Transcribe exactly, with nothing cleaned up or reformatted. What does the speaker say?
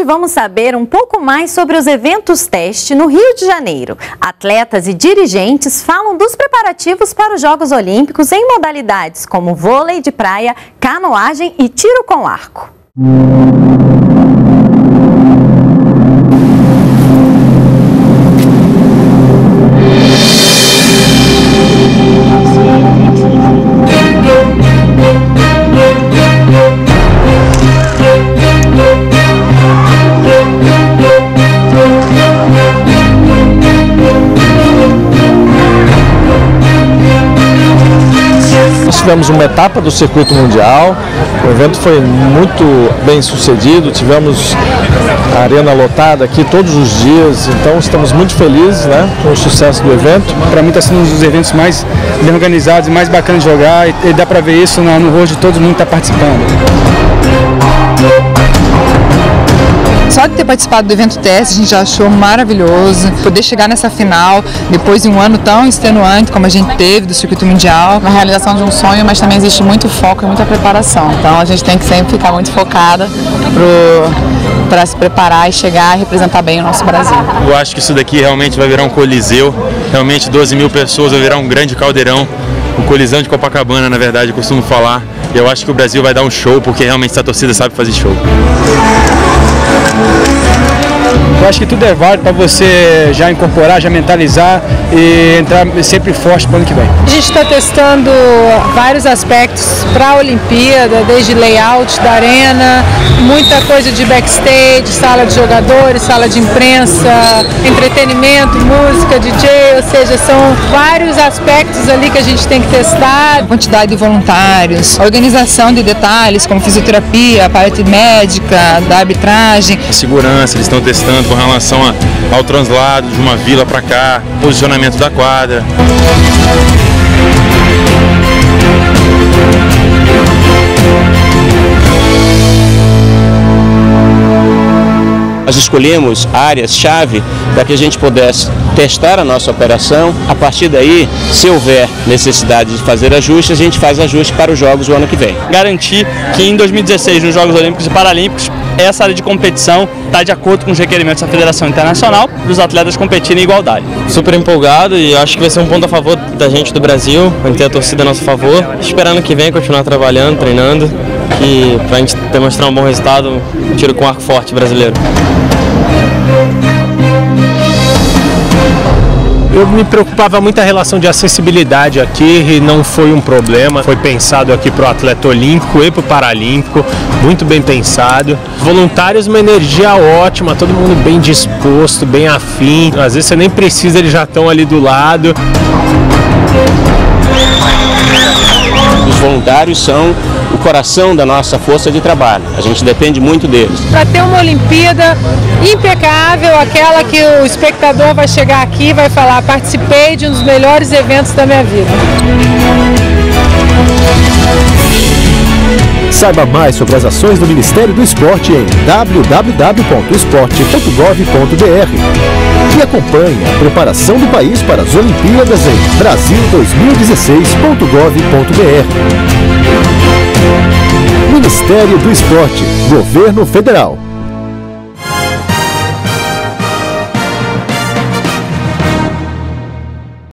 Hoje vamos saber um pouco mais sobre os eventos teste no Rio de Janeiro. Atletas e dirigentes falam dos preparativos para os Jogos Olímpicos em modalidades como vôlei de praia, canoagem e tiro com arco. Tivemos uma etapa do circuito mundial, o evento foi muito bem sucedido, tivemos a arena lotada aqui todos os dias, então estamos muito felizes, né, com o sucesso do evento. Para mim está sendo um dos eventos mais bem organizados e mais bacanas de jogar, e, e dá para ver isso no, no rosto de todo mundo que está participando. Só de ter participado do evento teste, a gente já achou maravilhoso. Poder chegar nessa final, depois de um ano tão extenuante como a gente teve do circuito mundial. Uma realização de um sonho, mas também existe muito foco e muita preparação. Então a gente tem que sempre ficar muito focada para se preparar e chegar e representar bem o nosso Brasil. Eu acho que isso daqui realmente vai virar um coliseu. Realmente doze mil pessoas, vai virar um grande caldeirão. O Colisão de Copacabana, na verdade, eu costumo falar. E eu acho que o Brasil vai dar um show, porque realmente essa torcida sabe fazer show. Eu acho que tudo é válido para você já incorporar, já mentalizar e entrar sempre forte para o ano que vem. A gente está testando vários aspectos para a Olimpíada, desde layout da arena, muita coisa de backstage, sala de jogadores, sala de imprensa, entretenimento, música, D J, ou seja, são vários aspectos ali que a gente tem que testar. A quantidade de voluntários, a organização de detalhes como fisioterapia, a parte médica, da arbitragem. A segurança, eles estão testando com relação a, ao translado de uma vila para cá, posicionamento da quadra. Nós escolhemos áreas-chave para que a gente pudesse testar a nossa operação. A partir daí, se houver necessidade de fazer ajustes, a gente faz ajustes para os Jogos do ano que vem. Garantir que em dois mil e dezesseis, nos Jogos Olímpicos e Paralímpicos, essa área de competição está de acordo com os requerimentos da Federação Internacional para os atletas competirem em igualdade. Super empolgado e acho que vai ser um ponto a favor da gente do Brasil, vai ter a torcida a nosso favor. Esperando que venha continuar trabalhando, treinando, que para a gente demonstrar um bom resultado, um tiro com arco forte brasileiro. Eu me preocupava muito a relação de acessibilidade aqui e não foi um problema. Foi pensado aqui para o atleta olímpico e para o paralímpico, muito bem pensado. Voluntários, uma energia ótima, todo mundo bem disposto, bem afim. Às vezes você nem precisa, eles já estão ali do lado. Os voluntários são o coração da nossa força de trabalho, a gente depende muito deles. Para ter uma Olimpíada impecável, aquela que o espectador vai chegar aqui e vai falar: participei de um dos melhores eventos da minha vida. Saiba mais sobre as ações do Ministério do Esporte em w w w ponto esporte ponto gov ponto b r e acompanhe a preparação do país para as Olimpíadas em brasil dois mil e dezesseis ponto gov ponto b r. Ministério do Esporte, Governo Federal.